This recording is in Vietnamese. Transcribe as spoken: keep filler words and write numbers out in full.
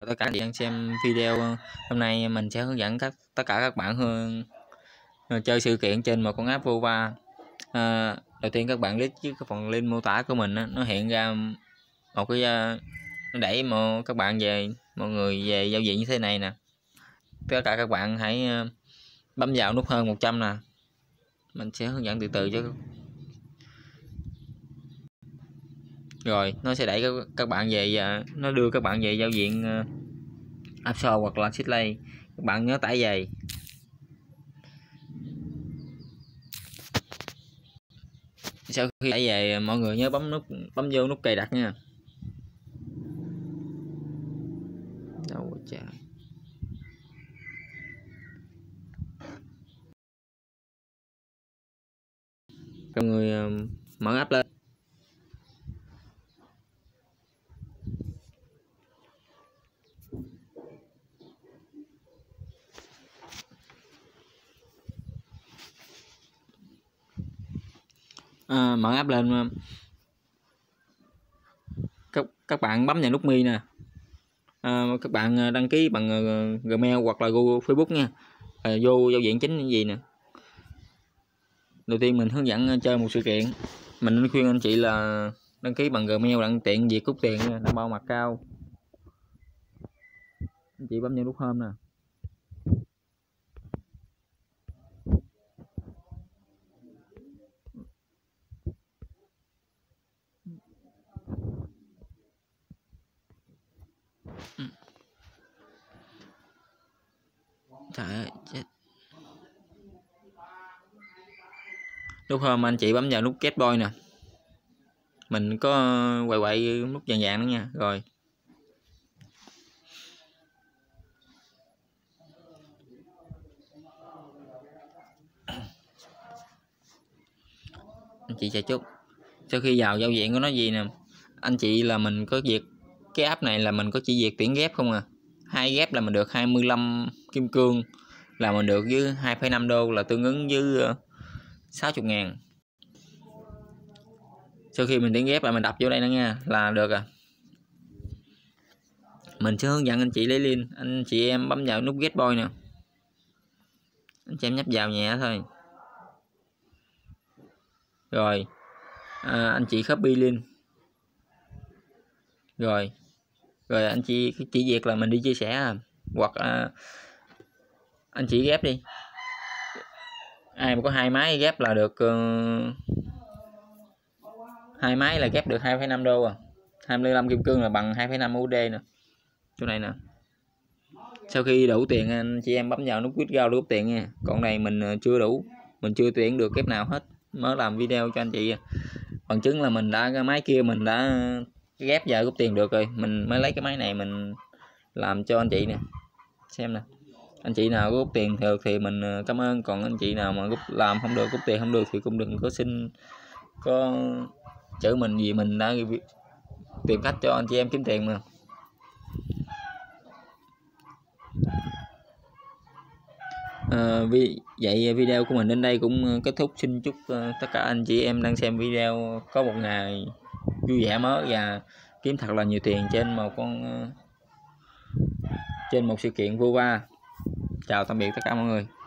Tất cả đang xem video. Hôm nay mình sẽ hướng dẫn các tất cả các bạn hơn chơi sự kiện trên một con app Vova. À, đầu tiên các bạn click cái phần link mô tả của mình, nó hiện ra một cái nó đẩy một các bạn về mọi người về giao diện như thế này nè. Tất cả các bạn hãy bấm vào nút hơn một trăm nè. Mình sẽ hướng dẫn từ từ chứ. Rồi nó sẽ đẩy các, các bạn về, nó đưa các bạn về giao diện App Store hoặc là Sitlay. Các bạn nhớ tải về. Sau khi tải về, mọi người nhớ bấm nút bấm vô nút cài đặt nha. Đâu rồi trời. Mọi người uh, mở app lên. À, mở app lên, các các bạn bấm vào nút mi nè. À, các bạn đăng ký bằng Gmail hoặc là Google Facebook nha. À, vô giao diện chính gì nè. Đầu tiên mình hướng dẫn chơi một sự kiện, mình khuyên anh chị là đăng ký bằng Gmail đặng tiện việc rút tiền, đảm bảo mặt cao. Anh chị bấm vào nút home nè. Trời ơi, chết. Lúc hôm anh chị bấm vào nút Get Boy nè. Mình có quậy quậy nút vàng vàng nữa nha. Rồi anh chị chờ chút. Sau khi vào giao diện của nó gì nè, anh chị là mình có việc cái app này là mình có chỉ việc tuyển ghép không à. Hai ghép là mình được hai mươi lăm kim cương, là mình được với hai phẩy năm đô, là tương ứng với sáu mươi ngàn. Sau khi mình tuyển ghép là mình đập vô đây nữa nha, là được à. Mình sẽ hướng dẫn anh chị lấy link. Anh chị em bấm vào nút Get Boy nè. Anh chị em nhấp vào nhẹ thôi. Rồi à, anh chị copy link. Rồi Rồi anh chị chỉ việc là mình đi chia sẻ à. Hoặc à, anh chị ghép đi. Ai mà có hai máy ghép là được uh, hai máy là ghép được hai phẩy năm đô à. hai mươi lăm kim cương là bằng hai phẩy năm u ét đê nè. Chỗ này nè. Sau khi đủ tiền anh chị em bấm vào nút withdraw để rút tiền nha. Còn này mình chưa đủ, mình chưa tuyển được ghép nào hết, mới làm video cho anh chị bằng chứng là mình đã cái máy kia mình đã ghép và rút tiền được rồi. Mình mới lấy cái máy này mình làm cho anh chị nè, xem nè. Anh chị nào rút tiền được thì mình cảm ơn, còn anh chị nào mà rút làm không được, rút tiền không được thì cũng đừng có xin có chữ mình gì, mình đã tìm cách cho anh chị em kiếm tiền mà. À, vì vậy video của mình đến đây cũng kết thúc. Xin chúc uh, tất cả anh chị em đang xem video có một ngày vui vẻ mới và kiếm thật là nhiều tiền trên một con uh, trên một sự kiện Vova. Chào tạm biệt tất cả mọi người.